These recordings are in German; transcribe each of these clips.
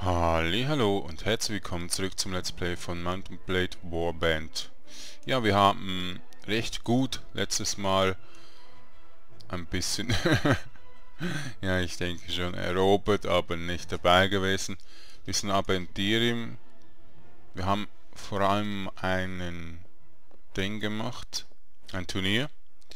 Hallo und herzlich willkommen zurück zum Let's Play von Mount & Blade Warband. Ja, wir haben recht gut letztes Mal ein bisschen, ja, ich denke schon erobert, aber nicht dabei gewesen. Bisschen Abenteuer. Wir haben vor allem einen Ding gemacht, ein Turnier.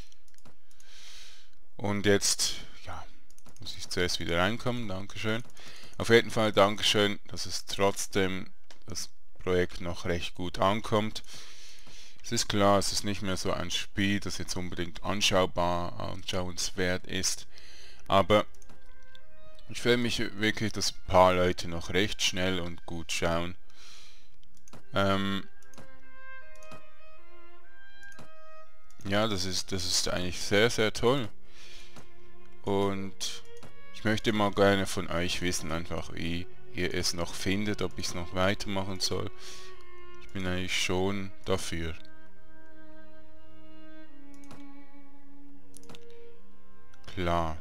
Und jetzt, ja, muss ich zuerst wieder reinkommen, dankeschön. Auf jeden Fall Dankeschön, dass es trotzdem das Projekt noch recht gut ankommt. Es ist klar, es ist nicht mehr so ein Spiel, das jetzt unbedingt anschauenswert ist, aber ich freue mich wirklich, dass ein paar Leute noch recht schnell und gut schauen. Ja, das ist eigentlich sehr, sehr toll. Und ich möchte mal gerne von euch wissen, einfach wie ihr es noch findet, ob ich es noch weitermachen soll. Ich bin eigentlich schon dafür. Klar.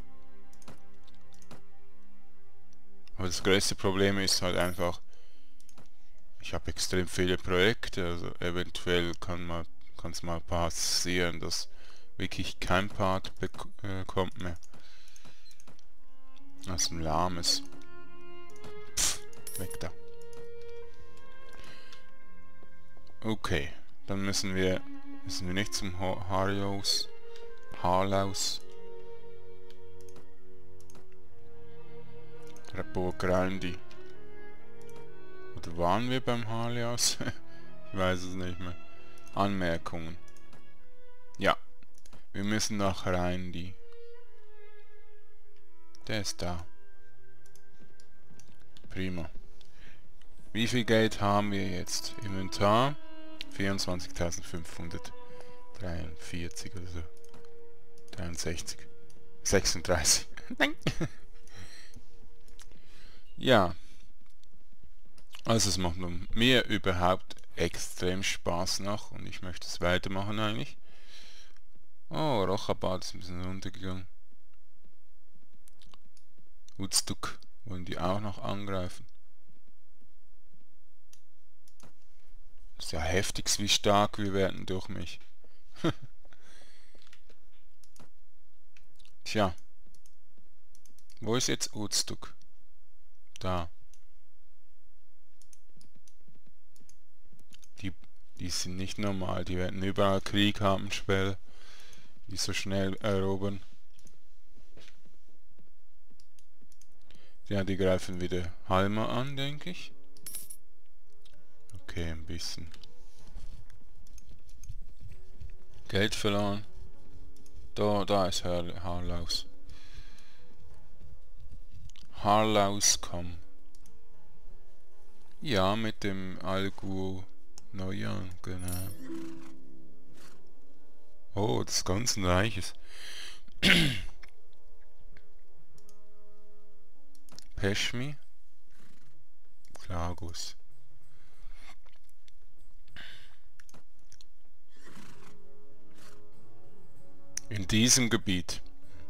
Aber das größte Problem ist halt einfach, ich habe extrem viele Projekte, also eventuell kann es mal passieren, dass wirklich kein Part kommt mehr. Das ist ein lahmes. Pff, weg da. Okay, dann müssen wir nicht zum Harlaus. Repo Grandi. Oder waren wir beim Harlaus? Ich weiß es nicht mehr. Anmerkungen. Ja, wir müssen nach Reindi. Der ist da. Prima. Wie viel Geld haben wir jetzt? Inventar 24.543 oder so. 63. 36. Nein. Ja. Also es macht mir überhaupt extrem Spaß noch und ich möchte es weitermachen eigentlich. Oh, Rochabad ist ein bisschen runtergegangen. Woodstock wollen die auch noch angreifen. Ist ja heftig, wie stark wir werden durch mich. Tja. Wo ist jetzt Woodstock? Da. Die sind nicht normal, die werden überall Krieg haben, Schwelle. Die so schnell erobern. Ja, die greifen wieder Halma an, denke ich. Okay, ein bisschen. Geld verloren. Da ist Harlaus. Harlaus, komm. Ja, mit dem Alguo Neujahr, genau. Oh, das ganze Reiches. Peschmi. Klagus. In diesem Gebiet.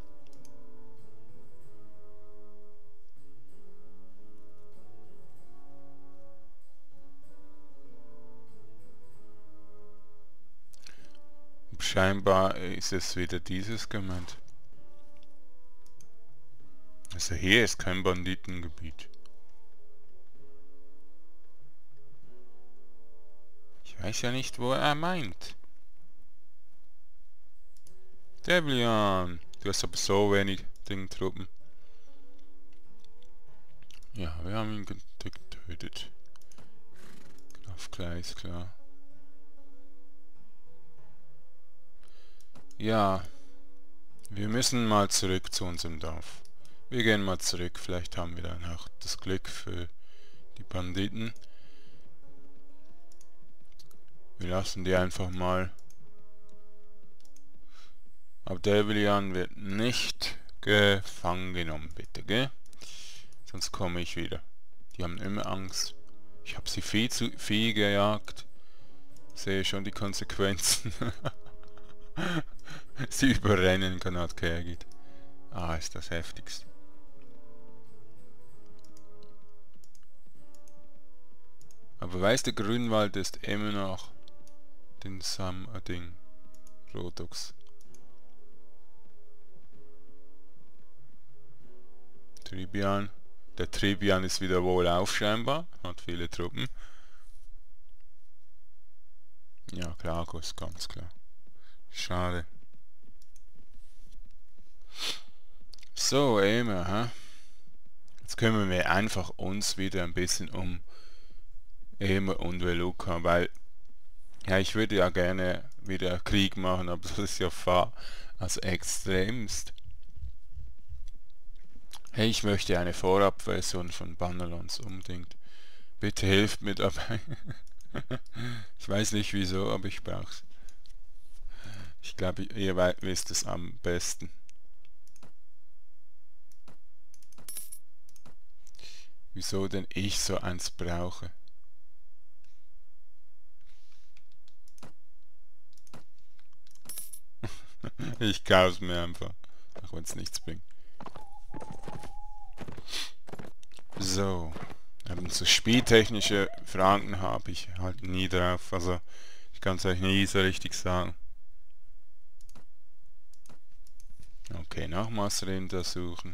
Scheinbar ist es wieder dieses gemeint. Also hier ist kein Banditengebiet. Ich weiß ja nicht, wo er meint. Deblian, du hast aber so wenig Truppen. Ja, wir haben ihn getötet. Auf Gleis, klar. Ja, wir müssen mal zurück zu unserem Dorf. Wir gehen mal zurück, vielleicht haben wir dann auch das Glück für die Banditen. Wir lassen die einfach mal. Aber Deblian wird nicht gefangen genommen, bitte, gell? Sonst komme ich wieder. Die haben immer Angst. Ich habe sie viel gejagt. Sehe schon die Konsequenzen. Sie überrennen Kanat Kergit. Ah, ist das heftigst. Aber weißt du, Grünwald ist immer noch den Ding. Rodox. Tribian. Der Tribian ist wieder wohlauf scheinbar. Hat viele Truppen. Ja, Klagos, ganz klar. Schade. So, Emer, hä? Jetzt kümmern wir einfach uns wieder ein bisschen um Emer und Veluca, weil ja, ich würde ja gerne wieder Krieg machen, aber das ist ja fahr als extremst. Hey, ich möchte eine Vorabversion von Bannerlons unbedingt. Bitte hilft mir dabei. Ich weiß nicht wieso, aber ich brauch's. Ich glaube, ihr wisst es am besten. Wieso denn ich so eins brauche? Ich kauf's mir einfach. Auch wenn es nichts bringt. So. So spieltechnische Fragen habe ich halt nie drauf. Also ich kann es euch nie so richtig sagen. Okay, Nachmaßrinder suchen.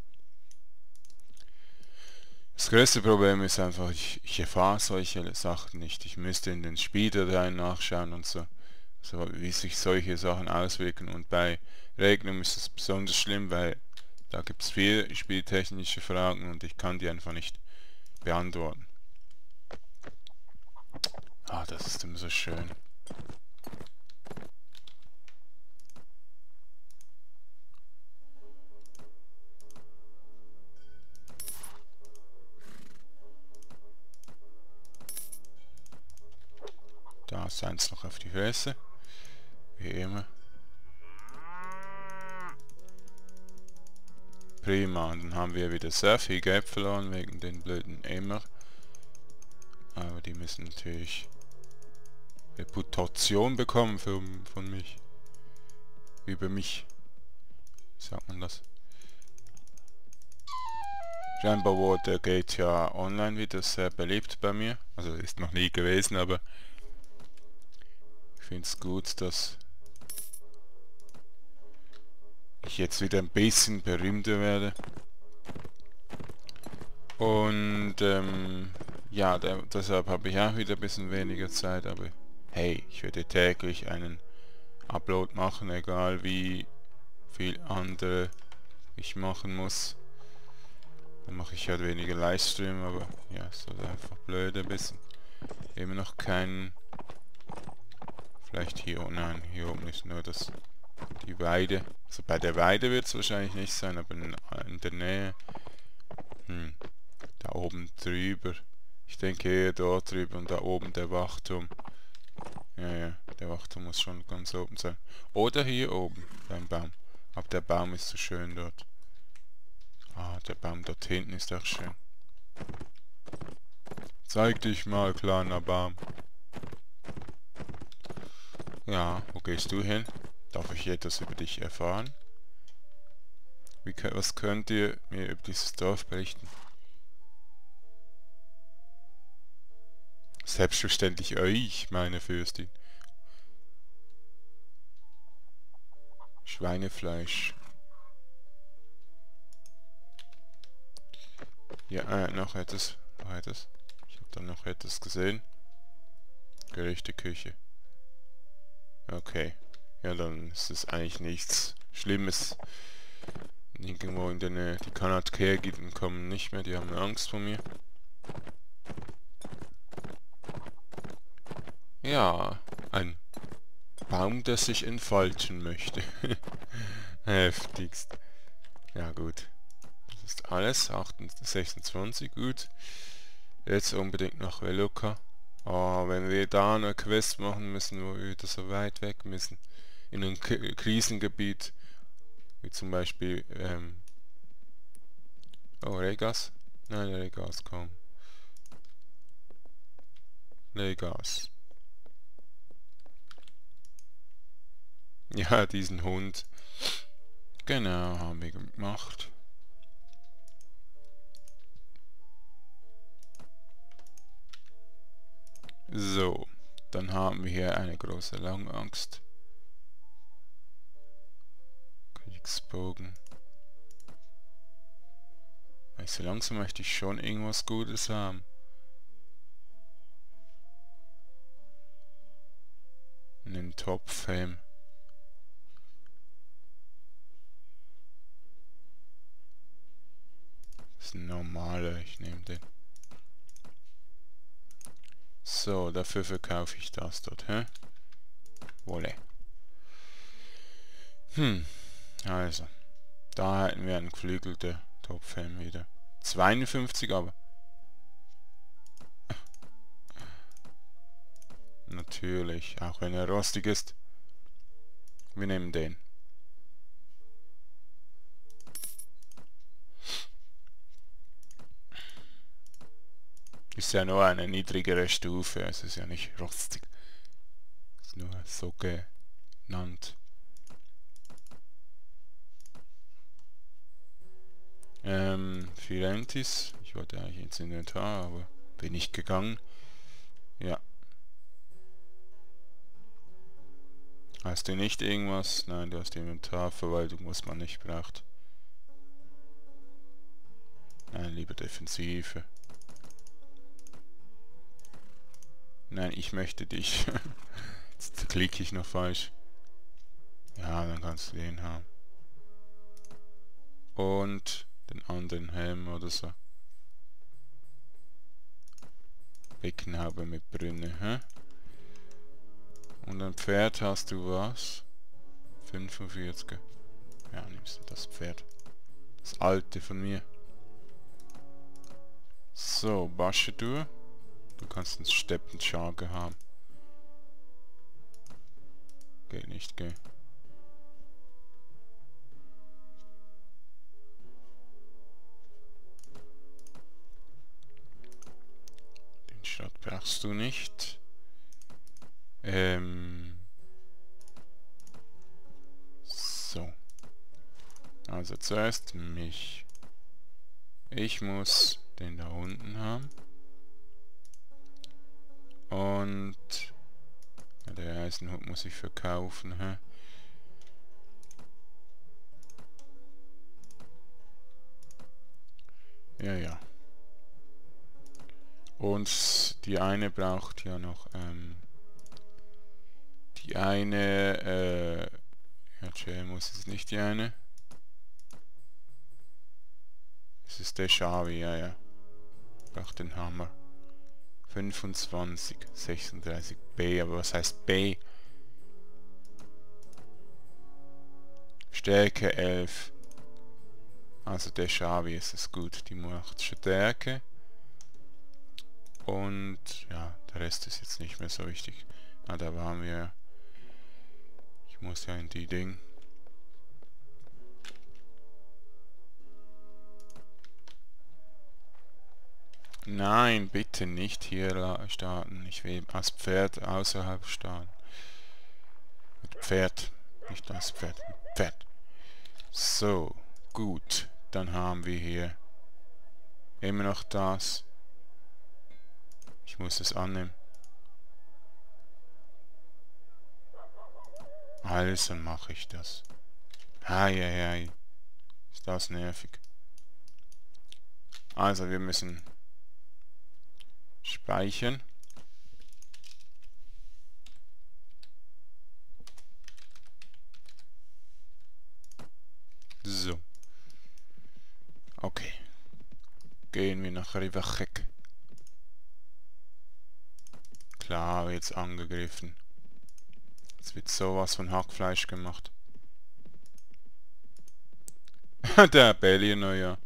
Das größte Problem ist einfach, ich erfahre solche Sachen nicht. Ich müsste in den Spieldateien nachschauen und so, wie sich solche Sachen auswirken. Und bei Regnum ist es besonders schlimm, weil da gibt es viele spieltechnische Fragen und ich kann die einfach nicht beantworten. Ah, das ist immer so schön. Da ist eins noch auf die Fresse. Wie immer. Prima, und dann haben wir wieder sehr viel Geld verloren wegen den blöden Emmer. Aber die müssen natürlich Reputation bekommen von mich. Über mich. Wie sagt man das? Scheinbar wurde GTA Online wieder sehr beliebt bei mir. Also ist noch nie gewesen, aber ich finde es gut, dass ich jetzt wieder ein bisschen berühmter werde. Und ja, deshalb habe ich auch wieder ein bisschen weniger Zeit, aber hey, ich werde täglich einen Upload machen, egal wie viel andere ich machen muss. Dann mache ich halt weniger Livestream, aber ja, ist halt einfach blöd ein bisschen. Immer noch keinen. Vielleicht hier, oh nein, hier oben ist nur das, die Weide. Also bei der Weide wird es wahrscheinlich nicht sein, aber in der Nähe. Da oben drüber. Ich denke eher dort drüber und da oben der Wachturm. Ja, der Wachturm muss schon ganz oben sein. Oder hier oben beim Baum. Aber der Baum ist so schön dort. Ah, der Baum dort hinten ist auch schön. Zeig dich mal, kleiner Baum. Ja, wo gehst du hin? Darf ich etwas über dich erfahren? Was könnt ihr mir über dieses Dorf berichten? Selbstverständlich euch, meine Fürstin. Schweinefleisch. Ja, noch etwas. Ich habe da noch etwas gesehen. Gerüchteküche. Okay. Ja, dann ist es eigentlich nichts Schlimmes. Irgendwo in der Nähe. Die Kanadker kommen nicht mehr, die haben Angst vor mir. Ja, ein Baum, der sich entfalten möchte. Heftigst. Ja gut. Das ist alles. 26, gut. Jetzt unbedingt nach Veluca. Oh, wenn wir da eine Quest machen müssen, wo wir wieder so weit weg müssen. In einem Krisengebiet. Wie zum Beispiel, oh, Regas? Nein, Regas, komm. Regas. Ja, diesen Hund. Genau, haben wir gemacht. So, dann haben wir hier eine große Langangst. Kriegsbogen. So langsam möchte ich schon irgendwas Gutes haben. Einen Topfhelm. Das ist ein normaler, ich nehme den. So, dafür verkaufe ich das dort, hä? Wolle. Also. Da hätten wir einen geflügelten Topfhelm wieder. 52 aber. Natürlich, auch wenn er rostig ist. Wir nehmen den. Ist ja nur eine niedrigere Stufe, es ist ja nicht rostig. Ist nur so genannt. Firentis. Ich wollte eigentlich ins Inventar, aber bin ich gegangen. Ja. Hast du nicht irgendwas? Nein, du hast Inventarverwaltung, was man nicht braucht. Nein, lieber Defensive. Nein, ich möchte dich. Jetzt klicke ich noch falsch. Ja, dann kannst du den haben. Und den anderen Helm oder so. Beckenhaube mit Brünne, hä? Und ein Pferd hast du was? 45. Ja, nimmst du das Pferd. Das alte von mir. So, Baschedur. Du kannst einen Steppenscharge haben. Geht nicht, gell? Den Stadt brauchst du nicht. So. Also zuerst mich. Ich muss den da unten haben. Und ja, der Eisenhut muss ich verkaufen, hä? Ja, ja. Und die eine braucht ja noch, die eine, ja, Jay muss es nicht die eine. Es ist der Shawi, ja, ja. Braucht den Hammer. 25, 36 B, aber was heißt B? Stärke 11. Also der Shawi ist es gut, die macht Stärke. Und ja, der Rest ist jetzt nicht mehr so wichtig. Ah, da waren wir. Ich muss ja in die Ding. Nein, bitte nicht hier starten. Ich will als Pferd außerhalb starten. Mit Pferd. Nicht als Pferd, mit Pferd. So, gut. Dann haben wir hier immer noch das. Ich muss es annehmen. Also mache ich das. Eieiei. Ist das nervig. Also wir müssen speichern. So. Okay. Gehen wir nach Rivachek. Klar, jetzt angegriffen. Jetzt wird sowas von Hackfleisch gemacht. Der Bellioner, ja.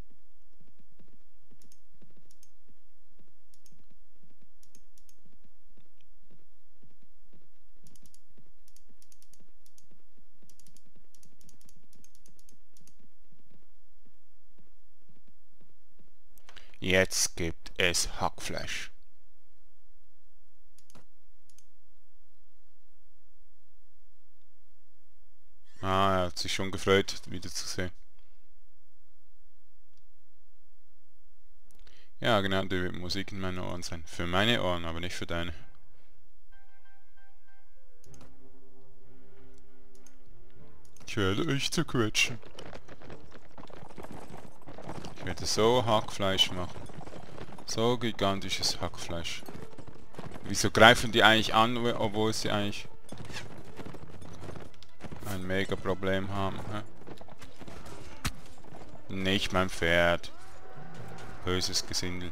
Jetzt gibt es Hackfleisch. Ah, er hat sich schon gefreut, wiederzusehen. Ja, genau, da wird Musik in meinen Ohren sein. Für meine Ohren, aber nicht für deine. Ich werde euch zerquetschen. Ich werde so Hackfleisch machen. So gigantisches Hackfleisch. Wieso greifen die eigentlich an, obwohl sie eigentlich ein mega Problem haben? Hä? Nicht mein Pferd. Böses Gesindel.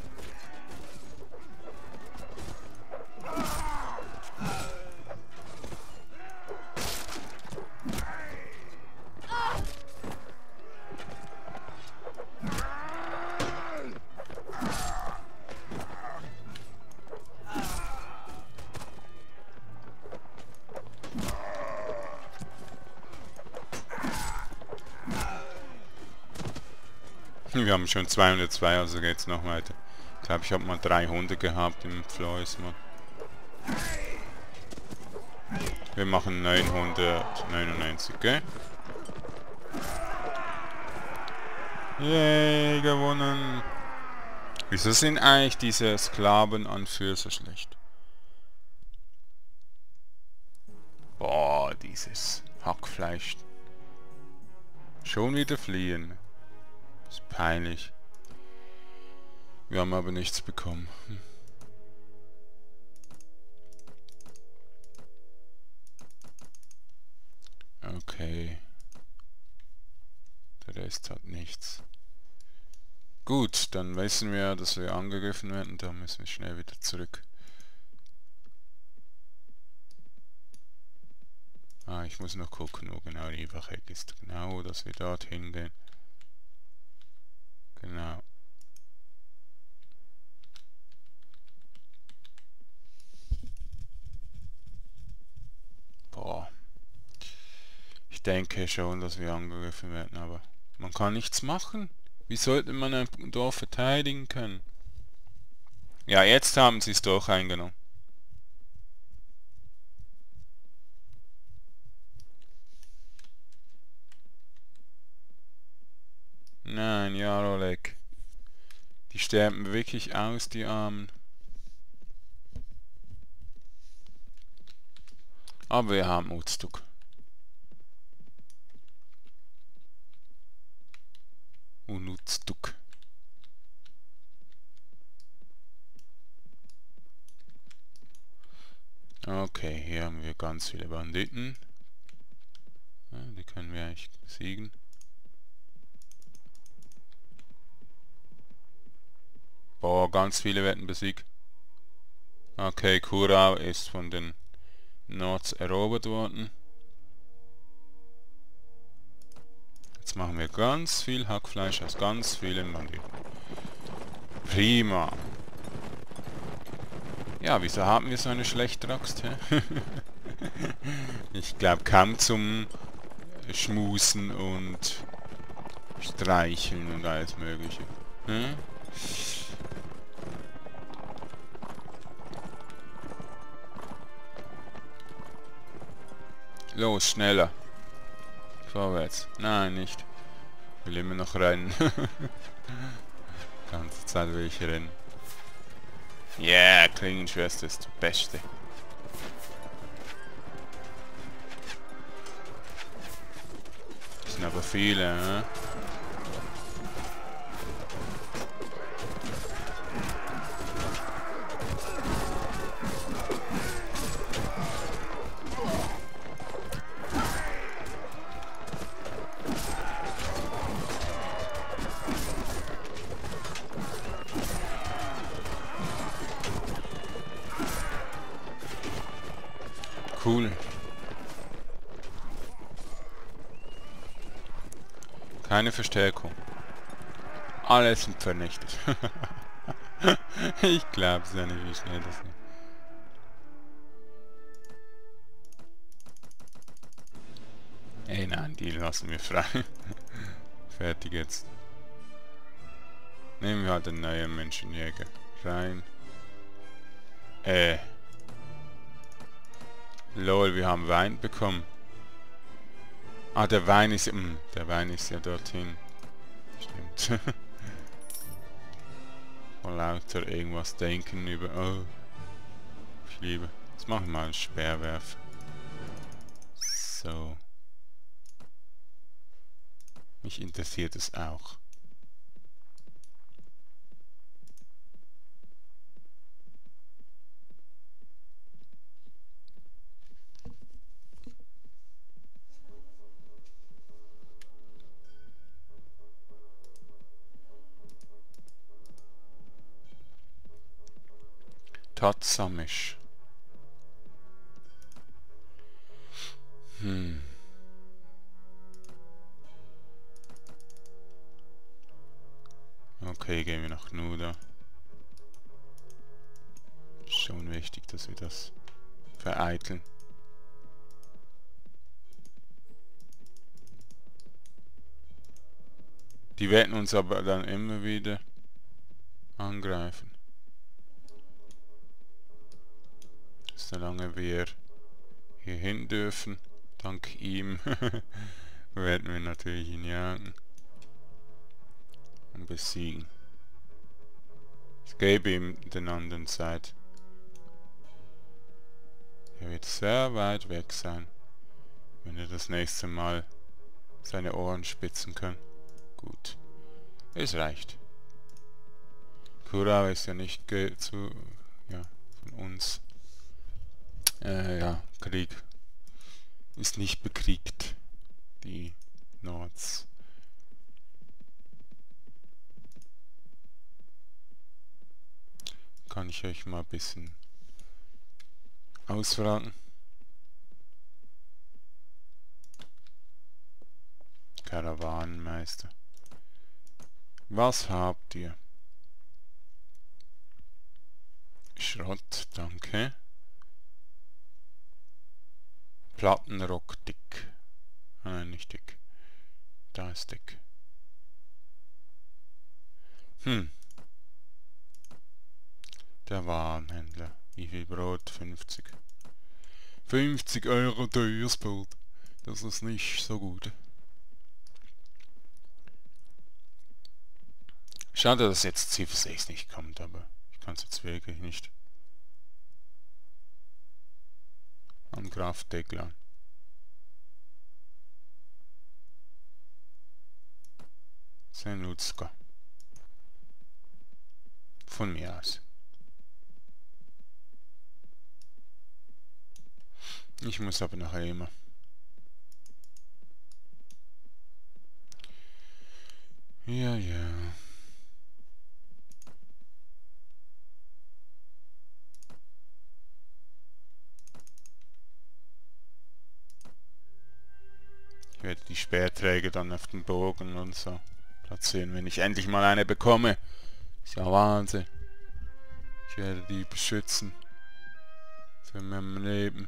Wir haben schon 202, also geht's noch weiter. Ich glaube, ich habe mal 300 gehabt im Floisma. Wir machen 999, gell? Yay, gewonnen! Wieso sind eigentlich diese Sklavenanführer so schlecht? Boah, dieses Hackfleisch. Schon wieder fliehen. Ist peinlich. Wir haben aber nichts bekommen. Okay. Der Rest hat nichts. Gut, dann wissen wir, dass wir angegriffen werden. Da müssen wir schnell wieder zurück. Ah, ich muss noch gucken, wo genau die Wache ist. Genau, dass wir dorthin gehen. Genau. Boah. Ich denke schon, dass wir angegriffen werden, aber man kann nichts machen. Wie sollte man ein Dorf verteidigen können? Ja, jetzt haben sie es doch eingenommen. Nein, Jarolek. Die sterben wirklich aus, die Armen. Aber wir haben Uzduk. Uzduk. Okay, hier haben wir ganz viele Banditen. Ja, die können wir eigentlich besiegen. Boah, ganz viele werden besiegt. Okay, Kurau ist von den Nords erobert worden. Jetzt machen wir ganz viel Hackfleisch aus ganz vielen Banditen. Prima. Ja, wieso haben wir so eine schlechte Axt? Ich glaube kaum zum Schmusen und Streicheln und alles mögliche. Hm? Los, schneller. Vorwärts. Nein, nicht. Ich will immer noch rennen. Ganze Zeit will ich rennen. Yeah, Klingenschwester ist die Beste. Das sind aber viele, ne? Cool. Keine Verstärkung. Alles sind vernichtet. Ich glaub's ja nicht, wie schnell das geht. Ey, nein, die lassen wir frei. Fertig jetzt. Nehmen wir halt einen neuen Menschenjäger. Rein. Lol, wir haben Wein bekommen. Ah, der Wein ist ja dorthin. Stimmt. vor lauter irgendwas denken über... Oh, ich liebe. Jetzt machen wir mal einen Speerwerfer. So. Mich interessiert es auch. Tatsamisch. Okay, gehen wir nach Nuda. Schon wichtig, dass wir das vereiteln. Die werden uns aber dann immer wieder angreifen. Solange wir hier hin dürfen, dank ihm, werden wir natürlich ihn jagen und besiegen. Ich gebe ihm den anderen Zeit. Er wird sehr weit weg sein, wenn er das nächste Mal seine Ohren spitzen kann. Gut, es reicht. Kurau ist ja nicht von uns. Ja, Krieg ist nicht bekriegt. Die Nords. Kann ich euch mal ein bisschen ausfragen. Karawanenmeister. Was habt ihr? Schrott, danke. Plattenrock dick. Nein, nicht dick. Da ist dick. Der Warenhändler. Wie viel Brot? 50. 50 Euro teures Brot. Das ist nicht so gut. Schade, dass jetzt Ziffer 6 nicht kommt, aber ich kann es jetzt wirklich nicht. An Graf Deglan. Senutska. Von mir aus. Ich muss aber nachher immer. Ja, ja. Ich werde die Speerträger dann auf den Bogen und so platzieren, wenn ich endlich mal eine bekomme. Ist ja Wahnsinn. Ich werde die beschützen. Für mein Leben.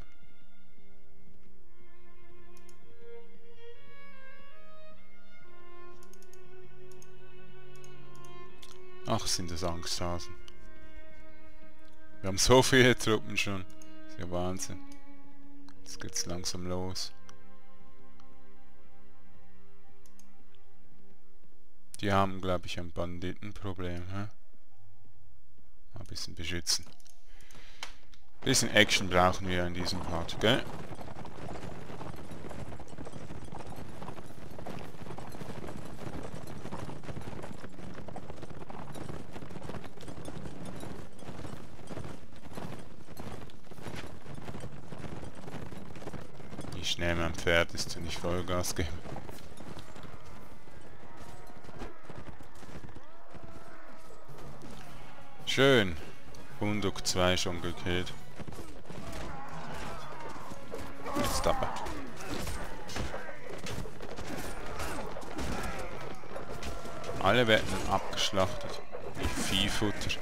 Ach, sind das Angsthasen. Wir haben so viele Truppen schon. Ist ja Wahnsinn. Jetzt geht's langsam los. Die haben, glaube ich, ein Banditenproblem. Hä? Ein bisschen beschützen. Ein bisschen Action brauchen wir in diesem Part, gell? Wie schnell mein Pferd ist, wenn ich Vollgas gebe. Schön. Bunduk 2 schon gekillt. Jetzt aber. Alle werden abgeschlachtet. Wie Viehfutter.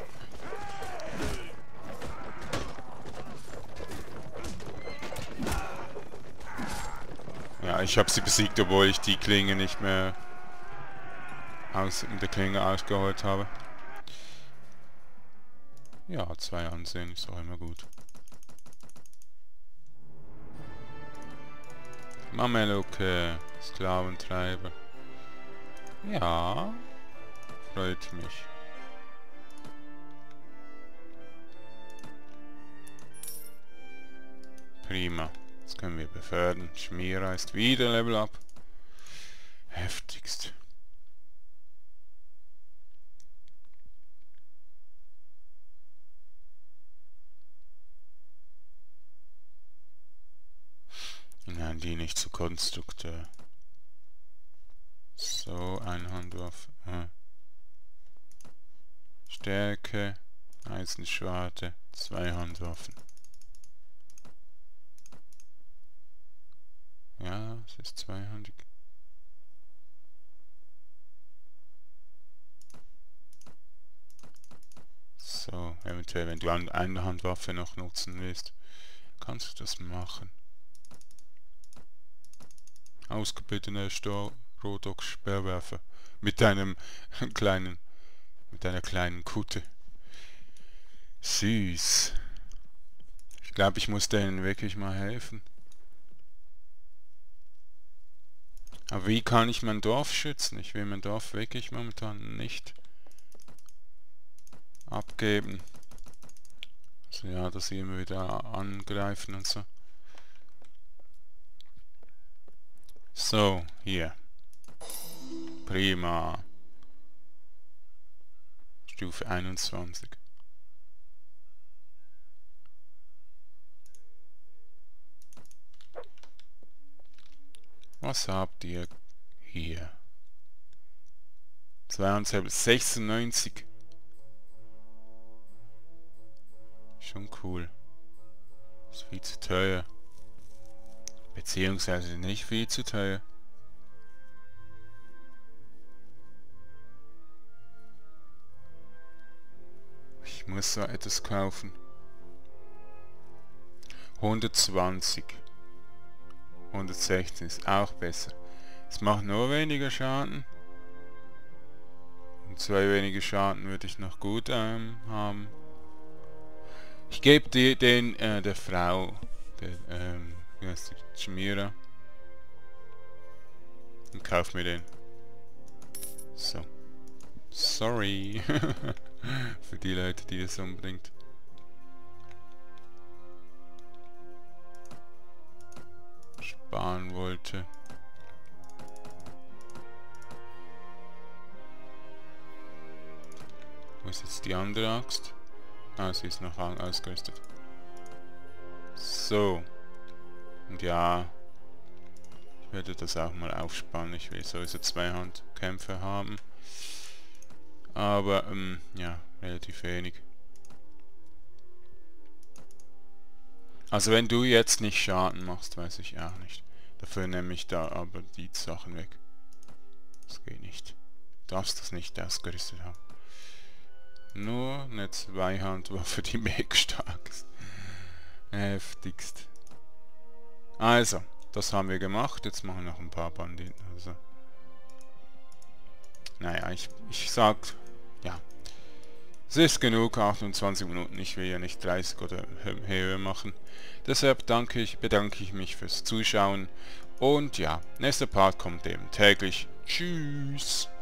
Ja, ich habe sie besiegt, obwohl ich die Klinge nicht mehr mit der Klinge ausgeholt habe. Ja, 2 Ansehen ist auch immer gut. Mameluke, Sklaventreiber. Ja, freut mich. Prima. Das können wir befördern. Schmierer ist wieder Level Up. Heftigst. Nein, die nicht zu Konstrukteur. So, ein Handwaffe. Stärke, Eisenschwarte, 2 Handwaffen. Ja, es ist zweihandig. So, eventuell, wenn du eine Handwaffe noch nutzen willst, kannst du das machen. Ausgebildeter Rodox-Sperrwerfer mit einem kleinen, mit einer kleinen Kutte. Süß. Ich glaube, ich muss denen wirklich mal helfen. Aber wie kann ich mein Dorf schützen? Ich will mein Dorf wirklich momentan nicht abgeben. Also ja, dass sie immer wieder angreifen und so. So, hier. Prima. Stufe 21. Was habt ihr hier? 96. Schon cool. Ist viel zu teuer. Beziehungsweise nicht viel zu teuer. Ich muss so etwas kaufen. 120. 116 ist auch besser. Es macht nur weniger Schaden. Und 2 weniger Schaden würde ich noch gut haben. Ich gebe den der Frau, wie heißt die, Schmierer, und kauf mir den. So. Sorry. Für die Leute, die es umbringt. Sparen wollte. Wo ist jetzt die andere Axt? Ah, sie ist noch ausgerüstet. So. Und ja, ich werde das auch mal aufsparen. Ich will sowieso 2 Handkämpfe haben. Aber, ja, relativ wenig. Also wenn du jetzt nicht Schaden machst, weiß ich auch nicht. Dafür nehme ich da aber die Sachen weg. Das geht nicht. Du darfst das nicht ausgerüstet haben. Nur eine Zweihandwaffe, die mega stark ist. Heftigst. Also, das haben wir gemacht. Jetzt machen wir noch ein paar Banditen. Also. Naja, ich sag, ja. Es ist genug, 28 Minuten. Ich will ja nicht 30 oder höher machen. Deshalb bedanke ich mich fürs Zuschauen. Und ja, nächster Part kommt eben täglich. Tschüss.